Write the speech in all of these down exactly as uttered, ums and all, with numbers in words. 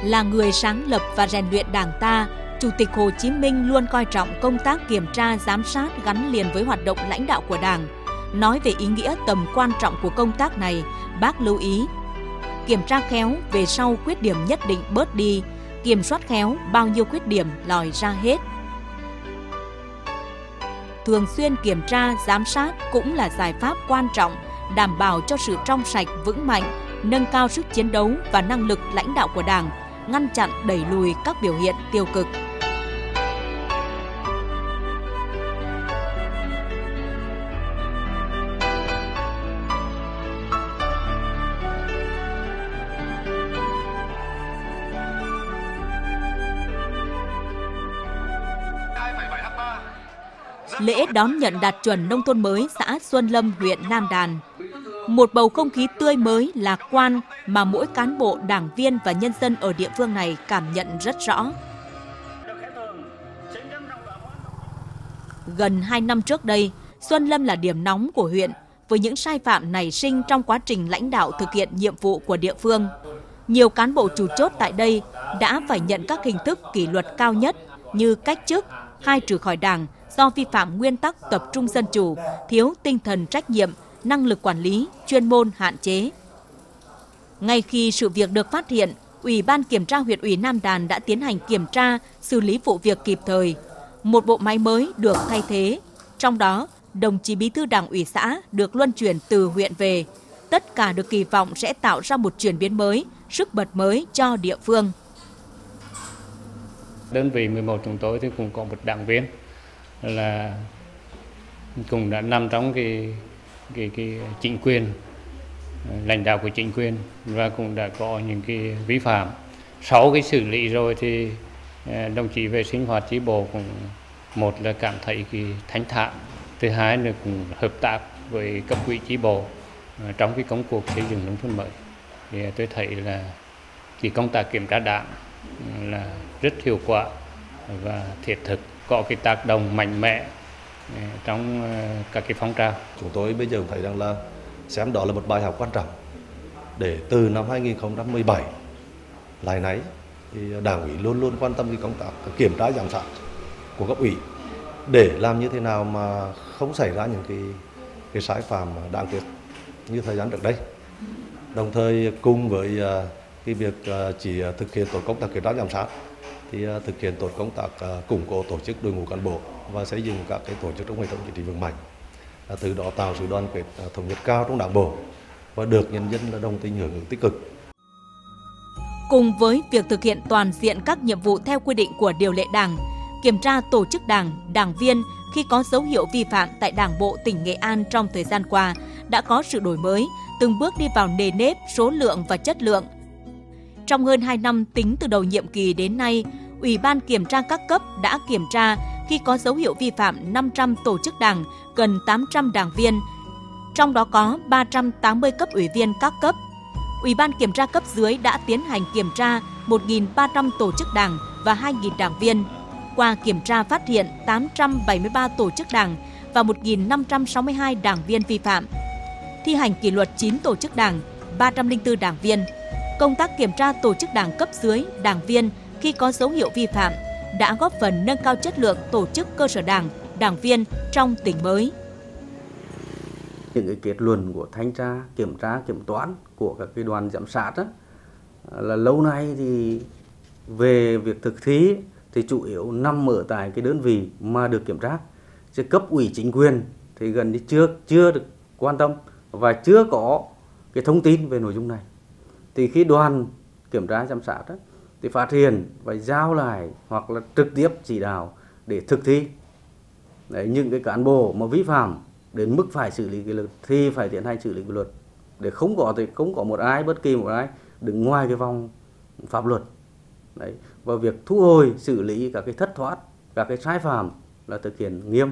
Là người sáng lập và rèn luyện Đảng ta, Chủ tịch Hồ Chí Minh luôn coi trọng công tác kiểm tra, giám sát gắn liền với hoạt động lãnh đạo của Đảng. Nói về ý nghĩa tầm quan trọng của công tác này, Bác lưu ý: kiểm tra khéo, về sau khuyết điểm nhất định bớt đi, kiểm soát khéo, bao nhiêu khuyết điểm lòi ra hết. Thường xuyên kiểm tra, giám sát cũng là giải pháp quan trọng đảm bảo cho sự trong sạch, vững mạnh, nâng cao sức chiến đấu và năng lực lãnh đạo của Đảng, ngăn chặn đẩy lùi các biểu hiện tiêu cực. Lễ đón nhận đạt chuẩn nông thôn mới xã Xuân Lâm, huyện Nam Đàn. Một bầu không khí tươi mới, lạc quan mà mỗi cán bộ, đảng viên và nhân dân ở địa phương này cảm nhận rất rõ. Gần hai năm trước đây, Xuân Lâm là điểm nóng của huyện với những sai phạm nảy sinh trong quá trình lãnh đạo thực hiện nhiệm vụ của địa phương. Nhiều cán bộ chủ chốt tại đây đã phải nhận các hình thức kỷ luật cao nhất như cách chức, khai trừ khỏi Đảng do vi phạm nguyên tắc tập trung dân chủ, thiếu tinh thần trách nhiệm, năng lực quản lý, chuyên môn hạn chế. Ngay khi sự việc được phát hiện, Ủy ban Kiểm tra huyện ủy Nam Đàn đã tiến hành kiểm tra, xử lý vụ việc kịp thời. Một bộ máy mới được thay thế, trong đó đồng chí Bí thư Đảng ủy xã được luân chuyển từ huyện về. Tất cả được kỳ vọng sẽ tạo ra một chuyển biến mới, sức bật mới cho địa phương. Đơn vị mười một chúng tôi thì cũng có một đảng viên là cũng đã nằm trong cái cái cái chính quyền, lãnh đạo của chính quyền và cũng đã có những cái vi phạm. Sau cái xử lý rồi thì đồng chí về sinh hoạt chi bộ cũng một là cảm thấy cái thánh thản, thứ hai là cũng hợp tác với cấp ủy chi bộ trong cái công cuộc xây dựng nông thôn mới. Thì tôi thấy là cái công tác kiểm tra Đảng là rất hiệu quả và thiết thực, có cái tác động mạnh mẽ trong các cái phong trào. Chúng tôi bây giờ thấy rằng là xem đó là một bài học quan trọng để từ năm hai nghìn không trăm mười bảy lại nãy thì Đảng ủy luôn luôn quan tâm cái công tác kiểm tra giám sát của cấp ủy để làm như thế nào mà không xảy ra những cái cái sai phạm đáng tiếc như thời gian trước đây. Đồng thời cùng với cái việc chỉ thực hiện tốt công tác kiểm tra giám sát thì thực hiện tốt công tác củng cố tổ chức đội ngũ cán bộ và xây dựng các cái tổ chức trong hệ thống chính trị vững mạnh, từ đó tạo sự đoàn kết thống nhất cao trong đảng bộ và được nhân dân là đồng tình hưởng ứng tích cực. Cùng với việc thực hiện toàn diện các nhiệm vụ theo quy định của điều lệ Đảng, kiểm tra tổ chức Đảng, đảng viên khi có dấu hiệu vi phạm tại Đảng bộ tỉnh Nghệ An trong thời gian qua đã có sự đổi mới, từng bước đi vào nề nếp, số lượng và chất lượng. Trong hơn hai năm tính từ đầu nhiệm kỳ đến nay, Ủy ban Kiểm tra các cấp đã kiểm tra khi có dấu hiệu vi phạm năm trăm tổ chức Đảng, gần tám trăm đảng viên, trong đó có ba trăm tám mươi cấp ủy viên các cấp. Ủy ban Kiểm tra cấp dưới đã tiến hành kiểm tra một nghìn ba trăm tổ chức Đảng và hai nghìn đảng viên. Qua kiểm tra phát hiện tám trăm bảy mươi ba tổ chức Đảng và một nghìn năm trăm sáu mươi hai đảng viên vi phạm. Thi hành kỷ luật chín tổ chức Đảng, ba trăm lẻ bốn đảng viên. Công tác kiểm tra tổ chức Đảng cấp dưới, đảng viên khi có dấu hiệu vi phạm đã góp phần nâng cao chất lượng tổ chức cơ sở Đảng, đảng viên trong tỉnh mới. Những cái kết luận của thanh tra, kiểm tra, kiểm toán của các cái đoàn giám sát đó, là lâu nay thì về việc thực thi thì chủ yếu nằm ở tại cái đơn vị mà được kiểm tra. Chứ cấp ủy chính quyền thì gần như chưa chưa được quan tâm và chưa có cái thông tin về nội dung này. Thì khi đoàn kiểm tra giám sát đó, thì phát hiện và giao lại hoặc là trực tiếp chỉ đạo để thực thi. Đấy, những cái cán bộ mà vi phạm đến mức phải xử lý kỷ luật thì phải tiến hành xử lý kỷ luật để không có thì không có một ai, bất kỳ một ai đứng ngoài cái vòng pháp luật. Đấy, và việc thu hồi xử lý các cái thất thoát, các cái sai phạm là thực hiện nghiêm.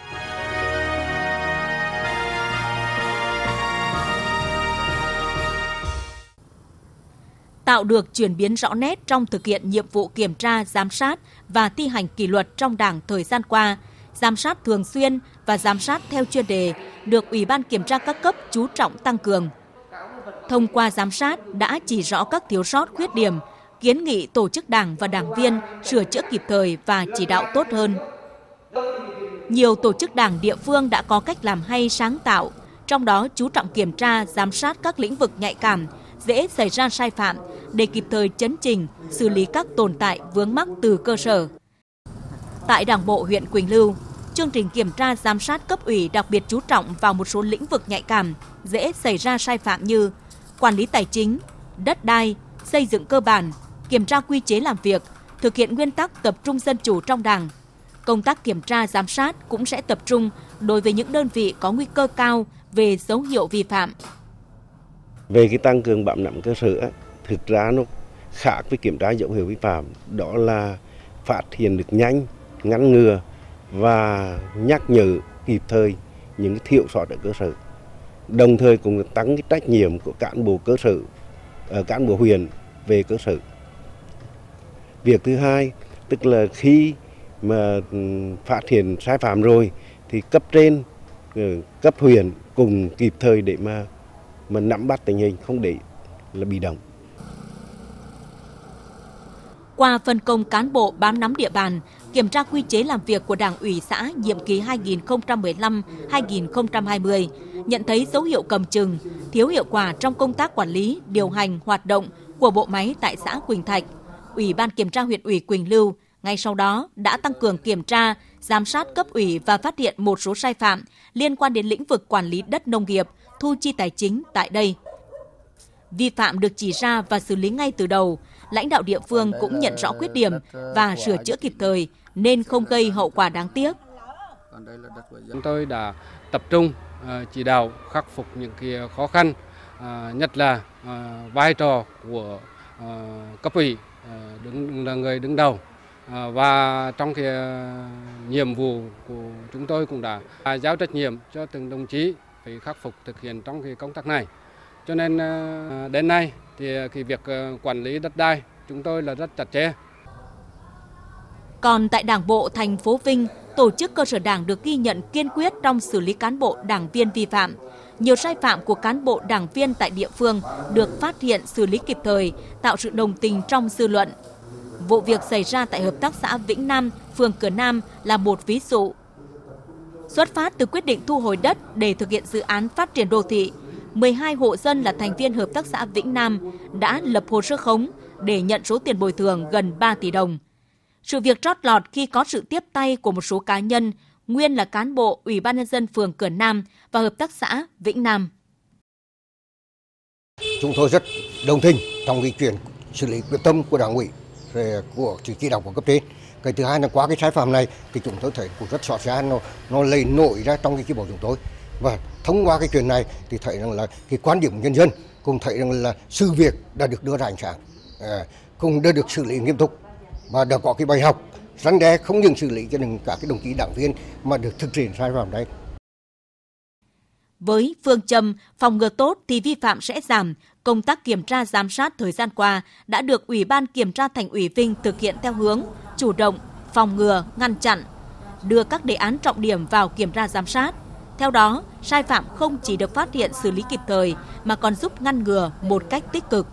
Tạo được chuyển biến rõ nét trong thực hiện nhiệm vụ kiểm tra, giám sát và thi hành kỷ luật trong Đảng thời gian qua, giám sát thường xuyên và giám sát theo chuyên đề được Ủy ban Kiểm tra các cấp chú trọng tăng cường. Thông qua giám sát đã chỉ rõ các thiếu sót, khuyết điểm, kiến nghị tổ chức đảng và đảng viên sửa chữa kịp thời và chỉ đạo tốt hơn. Nhiều tổ chức đảng địa phương đã có cách làm hay sáng tạo, trong đó chú trọng kiểm tra, giám sát các lĩnh vực nhạy cảm, dễ xảy ra sai phạm để kịp thời chấn chỉnh, xử lý các tồn tại vướng mắc từ cơ sở. Tại Đảng bộ huyện Quỳnh Lưu, chương trình kiểm tra giám sát cấp ủy đặc biệt chú trọng vào một số lĩnh vực nhạy cảm, dễ xảy ra sai phạm như quản lý tài chính, đất đai, xây dựng cơ bản, kiểm tra quy chế làm việc, thực hiện nguyên tắc tập trung dân chủ trong Đảng. Công tác kiểm tra giám sát cũng sẽ tập trung đối với những đơn vị có nguy cơ cao về dấu hiệu vi phạm. Về cái tăng cường bám nắm cơ sở, thực ra nó khác với kiểm tra dấu hiệu vi phạm, đó là phát hiện được nhanh, ngăn ngừa và nhắc nhở kịp thời những thiểu sót ở cơ sở. Đồng thời cũng tăng cái trách nhiệm của cán bộ cơ sở, cán bộ huyện về cơ sở. Việc thứ hai, tức là khi mà phát hiện sai phạm rồi thì cấp trên, cấp huyện cùng kịp thời để mà mà nắm bắt tình hình, không để là bị động. Qua phân công cán bộ bám nắm địa bàn, kiểm tra quy chế làm việc của Đảng ủy xã nhiệm kỳ hai nghìn không trăm mười lăm đến hai nghìn không trăm hai mươi, nhận thấy dấu hiệu cầm chừng, thiếu hiệu quả trong công tác quản lý, điều hành, hoạt động của bộ máy tại xã Quỳnh Thạch, Ủy ban Kiểm tra huyện ủy Quỳnh Lưu ngay sau đó đã tăng cường kiểm tra, giám sát cấp ủy và phát hiện một số sai phạm liên quan đến lĩnh vực quản lý đất nông nghiệp, thu chi tài chính tại đây. Vi phạm được chỉ ra và xử lý ngay từ đầu, lãnh đạo địa phương cũng nhận rõ khuyết điểm và sửa chữa kịp thời nên không gây hậu quả đáng tiếc. Chúng tôi đã tập trung chỉ đạo khắc phục những cái khó khăn, nhất là vai trò của cấp ủy đứng là người đứng đầu, và trong cái nhiệm vụ của chúng tôi cũng đã giao trách nhiệm cho từng đồng chí phải khắc phục thực hiện trong cái công tác này. Cho nên đến nay thì cái việc quản lý đất đai chúng tôi là rất chặt chẽ. Còn tại Đảng bộ thành phố Vinh, tổ chức cơ sở Đảng được ghi nhận kiên quyết trong xử lý cán bộ đảng viên vi phạm. Nhiều sai phạm của cán bộ đảng viên tại địa phương được phát hiện xử lý kịp thời, tạo sự đồng tình trong dư luận. Vụ việc xảy ra tại Hợp tác xã Vĩnh Nam, phường Cửa Nam là một ví dụ. Xuất phát từ quyết định thu hồi đất để thực hiện dự án phát triển đô thị, mười hai hộ dân là thành viên Hợp tác xã Vĩnh Nam đã lập hồ sơ khống để nhận số tiền bồi thường gần ba tỷ đồng. Sự việc trót lọt khi có sự tiếp tay của một số cá nhân, nguyên là cán bộ Ủy ban Nhân dân phường Cửa Nam và Hợp tác xã Vĩnh Nam. Chúng tôi rất đồng tình trong cái chuyện xử lý quyết tâm của Đảng ủy, của chỉ chỉ đạo của cấp trên. Cái thứ hai là qua cái sai phạm này thì chúng tôi thấy cũng rất rõ ràng, nó nó lây nổi ra trong cái chi bộ chúng tôi, và thông qua cái chuyện này thì thấy rằng là cái quan điểm của nhân dân cũng thấy rằng là sự việc đã được đưa ra ánh sáng, à, cũng đã được xử lý nghiêm túc và đã có cái bài học răn đe, không những xử lý cho những cả cái đồng chí đảng viên mà được thực hiện sai phạm đấy. Với phương châm phòng ngừa tốt thì vi phạm sẽ giảm, công tác kiểm tra giám sát thời gian qua đã được Ủy ban Kiểm tra Thành ủy Vinh thực hiện theo hướng chủ động, phòng ngừa, ngăn chặn, đưa các đề án trọng điểm vào kiểm tra giám sát. Theo đó, sai phạm không chỉ được phát hiện xử lý kịp thời mà còn giúp ngăn ngừa một cách tích cực.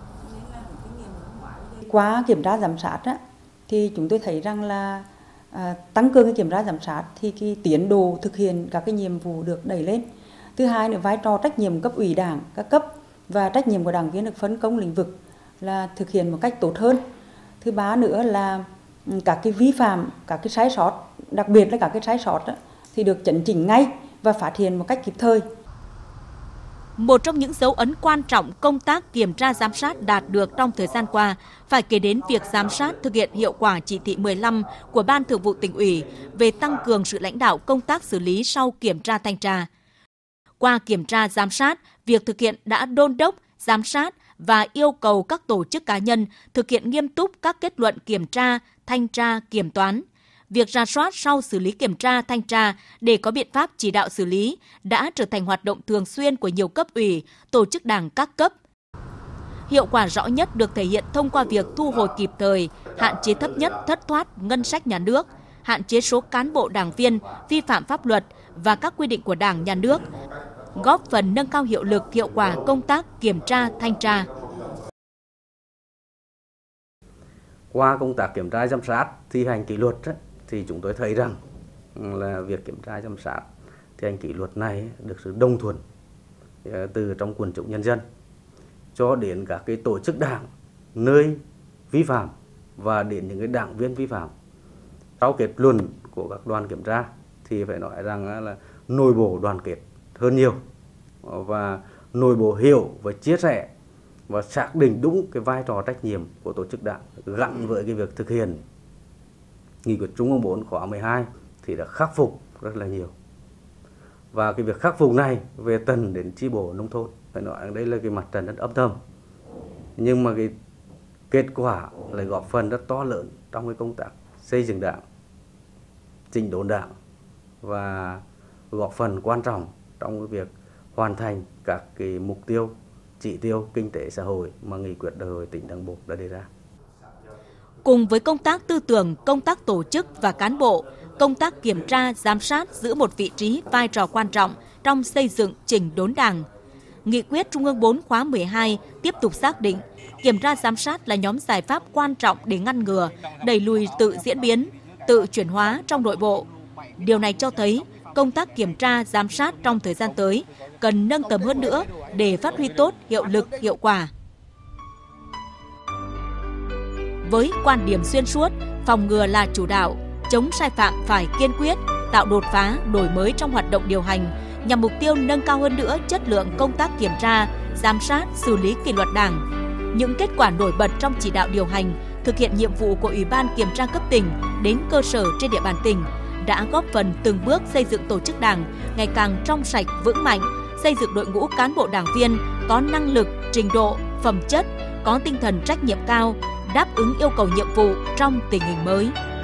Qua kiểm tra giám sát á, thì chúng tôi thấy rằng là à, tăng cường cái kiểm tra giám sát thì cái tiến độ thực hiện các cái nhiệm vụ được đẩy lên. Thứ hai nữa, vai trò trách nhiệm cấp ủy đảng, các cấp và trách nhiệm của đảng viên được phân công lĩnh vực là thực hiện một cách tốt hơn. Thứ ba nữa là các cái vi phạm, các cái sai sót, đặc biệt là các cái sai sót đó, thì được chấn chỉnh ngay và phát hiện một cách kịp thời. Một trong những dấu ấn quan trọng công tác kiểm tra giám sát đạt được trong thời gian qua phải kể đến việc giám sát thực hiện hiệu quả chỉ thị mười lăm của Ban Thường vụ Tỉnh ủy về tăng cường sự lãnh đạo công tác xử lý sau kiểm tra thanh tra. Qua kiểm tra giám sát, việc thực hiện đã đôn đốc, giám sát và yêu cầu các tổ chức cá nhân thực hiện nghiêm túc các kết luận kiểm tra, thanh tra, kiểm toán. Việc rà soát sau xử lý kiểm tra, thanh tra để có biện pháp chỉ đạo xử lý đã trở thành hoạt động thường xuyên của nhiều cấp ủy, tổ chức đảng các cấp. Hiệu quả rõ nhất được thể hiện thông qua việc thu hồi kịp thời, hạn chế thấp nhất thất thoát ngân sách nhà nước, hạn chế số cán bộ đảng viên vi phạm pháp luật và các quy định của Đảng, Nhà nước, góp phần nâng cao hiệu lực, hiệu quả công tác kiểm tra, thanh tra. Qua công tác kiểm tra giám sát thi hành kỷ luật ấy, thì chúng tôi thấy rằng là việc kiểm tra giám sát thi hành kỷ luật này được sự đồng thuận từ trong quần chúng nhân dân cho đến các cái tổ chức đảng nơi vi phạm và đến những cái đảng viên vi phạm. Sau kết luận của các đoàn kiểm tra thì phải nói rằng là nội bộ đoàn kết hơn nhiều và nội bộ hiểu và chia sẻ và xác định đúng cái vai trò trách nhiệm của tổ chức đảng gắn với cái việc thực hiện nghị quyết Trung ương bốn khóa mười hai thì đã khắc phục rất là nhiều. Và cái việc khắc phục này về tận đến chi bộ nông thôn, phải nói đây là cái mặt trận rất âm thầm. Nhưng mà cái kết quả lại góp phần rất to lớn trong cái công tác xây dựng đảng, chỉnh đốn đảng và góp phần quan trọng trong cái việc hoàn thành các cái mục tiêu, chỉ tiêu kinh tế xã hội mà nghị quyết đại hội tỉnh Đảng Bộ đã đề ra. Cùng với công tác tư tưởng, công tác tổ chức và cán bộ, công tác kiểm tra, giám sát giữ một vị trí vai trò quan trọng trong xây dựng chỉnh đốn Đảng. Nghị quyết Trung ương bốn khóa mười hai tiếp tục xác định kiểm tra giám sát là nhóm giải pháp quan trọng để ngăn ngừa, đẩy lùi tự diễn biến, tự chuyển hóa trong nội bộ. Điều này cho thấy công tác kiểm tra, giám sát trong thời gian tới cần nâng tầm hơn nữa để phát huy tốt hiệu lực, hiệu quả. Với quan điểm xuyên suốt, phòng ngừa là chủ đạo, chống sai phạm phải kiên quyết, tạo đột phá, đổi mới trong hoạt động điều hành, nhằm mục tiêu nâng cao hơn nữa chất lượng công tác kiểm tra, giám sát, xử lý kỷ luật Đảng. Những kết quả nổi bật trong chỉ đạo điều hành, thực hiện nhiệm vụ của Ủy ban Kiểm tra cấp tỉnh đến cơ sở trên địa bàn tỉnh đã góp phần từng bước xây dựng tổ chức Đảng ngày càng trong sạch, vững mạnh, xây dựng đội ngũ cán bộ đảng viên có năng lực, trình độ, phẩm chất, có tinh thần trách nhiệm cao, đáp ứng yêu cầu nhiệm vụ trong tình hình mới.